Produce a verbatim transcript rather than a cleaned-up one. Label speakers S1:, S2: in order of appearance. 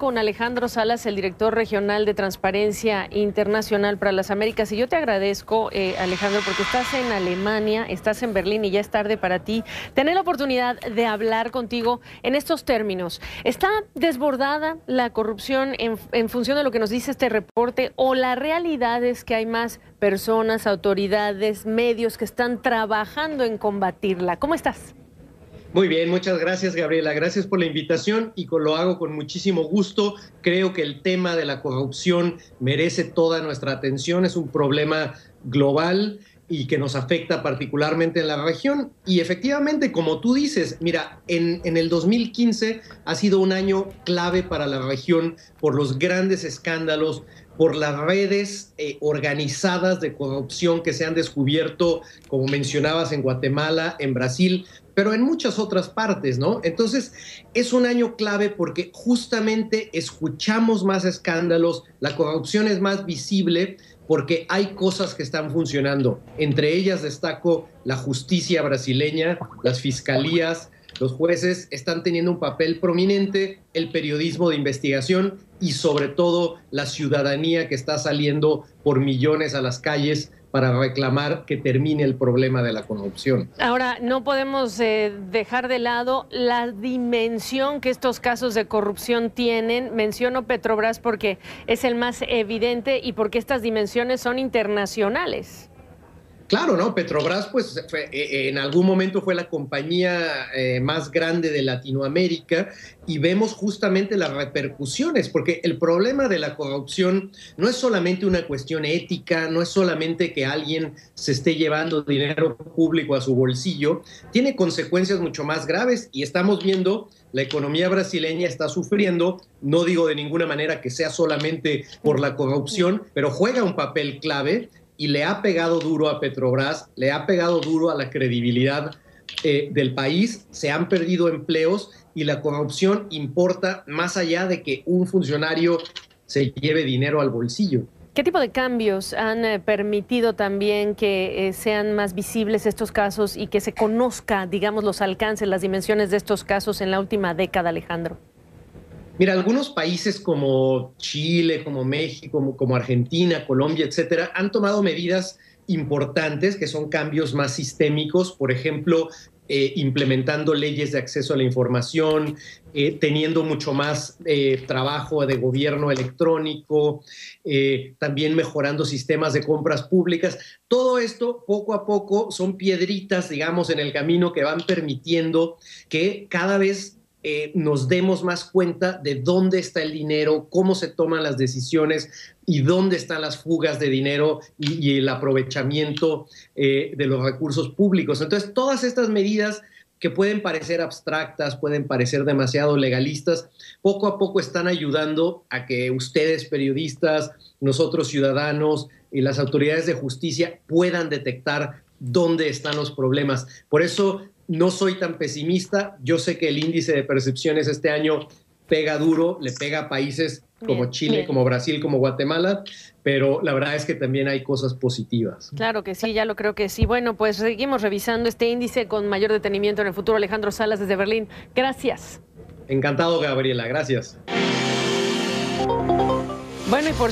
S1: con Alejandro Salas, el director regional de Transparencia Internacional para las Américas. Y yo te agradezco, eh, Alejandro, porque estás en Alemania, estás en Berlín y ya es tarde para ti. Tener la oportunidad de hablar contigo en estos términos. ¿Está desbordada la corrupción en, en función de lo que nos dice este reporte, o la realidad es que hay más personas, autoridades, medios que están trabajando en combatirla? ¿Cómo estás?
S2: Muy bien, muchas gracias, Gabriela. Gracias por la invitación y lo hago con muchísimo gusto. Creo que el tema de la corrupción merece toda nuestra atención. Es un problema global y que nos afecta particularmente en la región. Y efectivamente, como tú dices, mira, en, en el dos mil quince ha sido un año clave para la región por los grandes escándalos, por las redes eh, organizadas de corrupción que se han descubierto, como mencionabas, en Guatemala, en Brasil, pero en muchas otras partes, ¿no? Entonces, es un año clave porque justamente escuchamos más escándalos, la corrupción es más visible porque hay cosas que están funcionando. Entre ellas destaco la justicia brasileña, las fiscalías, los jueces están teniendo un papel prominente, el periodismo de investigación y sobre todo la ciudadanía que está saliendo por millones a las calles para reclamar que termine el problema de la corrupción.
S1: Ahora, no podemos eh, dejar de lado la dimensión que estos casos de corrupción tienen. Menciono Petrobras porque es el más evidente y porque estas dimensiones son internacionales.
S2: Claro, ¿no? Petrobras, pues, fue, eh, en algún momento fue la compañía eh, más grande de Latinoamérica y vemos justamente las repercusiones, porque el problema de la corrupción no es solamente una cuestión ética, no es solamente que alguien se esté llevando dinero público a su bolsillo, tiene consecuencias mucho más graves y estamos viendo la economía brasileña está sufriendo, no digo de ninguna manera que sea solamente por la corrupción, pero juega un papel clave. Y le ha pegado duro a Petrobras, le ha pegado duro a la credibilidad eh, del país, se han perdido empleos y la corrupción importa más allá de que un funcionario se lleve dinero al bolsillo.
S1: ¿Qué tipo de cambios han eh, permitido también que eh, sean más visibles estos casos y que se conozca, digamos, los alcances, las dimensiones de estos casos en la última década, Alejandro?
S2: Mira, algunos países como Chile, como México, como, como Argentina, Colombia, etcétera, han tomado medidas importantes que son cambios más sistémicos, por ejemplo, eh, implementando leyes de acceso a la información, eh, teniendo mucho más eh, trabajo de gobierno electrónico, eh, también mejorando sistemas de compras públicas. Todo esto, poco a poco, son piedritas, digamos, en el camino que van permitiendo que cada vez Eh, nos demos más cuenta de dónde está el dinero, cómo se toman las decisiones y dónde están las fugas de dinero y, y el aprovechamiento eh, de los recursos públicos. Entonces, todas estas medidas que pueden parecer abstractas, pueden parecer demasiado legalistas, poco a poco están ayudando a que ustedes, periodistas, nosotros ciudadanos y las autoridades de justicia puedan detectar dónde están los problemas. Por eso no soy tan pesimista. Yo sé que el índice de percepciones este año pega duro, le pega a países como bien, Chile, bien. como Brasil, como Guatemala, pero la verdad es que también hay cosas positivas.
S1: Claro que sí, ya lo creo que sí. Bueno, pues seguimos revisando este índice con mayor detenimiento en el futuro. Alejandro Salas desde Berlín. Gracias.
S2: Encantado, Gabriela. Gracias.
S1: Bueno, y por